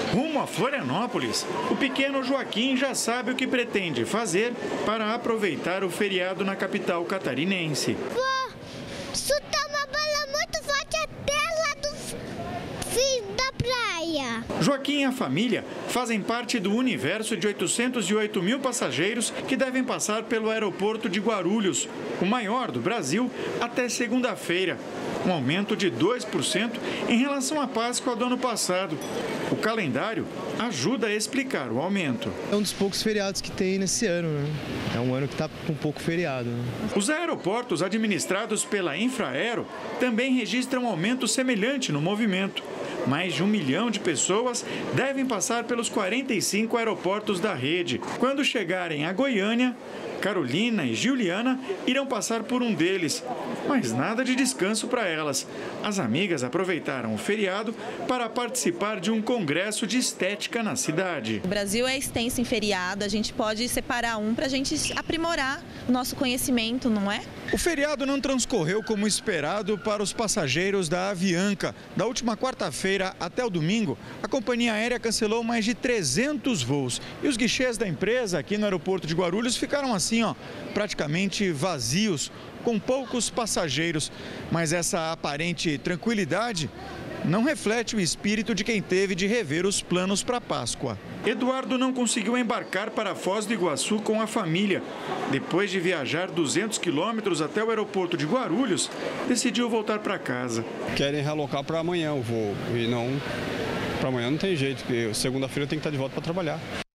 Rumo a Florianópolis, o pequeno Joaquim já sabe o que pretende fazer para aproveitar o feriado na capital catarinense. Vou chutar uma bola muito forte até lá do fim da praia. Joaquim e a família fazem parte do universo de 808 mil passageiros que devem passar pelo aeroporto de Guarulhos, o maior do Brasil, até segunda-feira. Um aumento de 2% em relação à Páscoa do ano passado. O calendário ajuda a explicar o aumento. É um dos poucos feriados que tem nesse ano, né? É um ano que está com pouco feriado, né? Os aeroportos administrados pela Infraero também registram aumento semelhante no movimento. Mais de 1 milhão de pessoas devem passar pelos 45 aeroportos da rede. Quando chegarem a Goiânia, Carolina e Juliana irão passar por um deles, mas nada de descanso para elas. As amigas aproveitaram o feriado para participar de um congresso de estética na cidade. O Brasil é extenso em feriado, a gente pode separar um para a gente aprimorar o nosso conhecimento, não é? O feriado não transcorreu como esperado para os passageiros da Avianca. Da última quarta-feira até o domingo, a companhia aérea cancelou mais de 300 voos. E os guichês da empresa aqui no aeroporto de Guarulhos ficaram assim, praticamente vazios, com poucos passageiros. Mas essa aparente tranquilidade não reflete o espírito de quem teve de rever os planos para a Páscoa. Eduardo não conseguiu embarcar para Foz do Iguaçu com a família. Depois de viajar 200 quilômetros até o aeroporto de Guarulhos, decidiu voltar para casa. Querem realocar para amanhã o voo e não, para amanhã não tem jeito, porque segunda-feira eu tenho que estar de volta para trabalhar.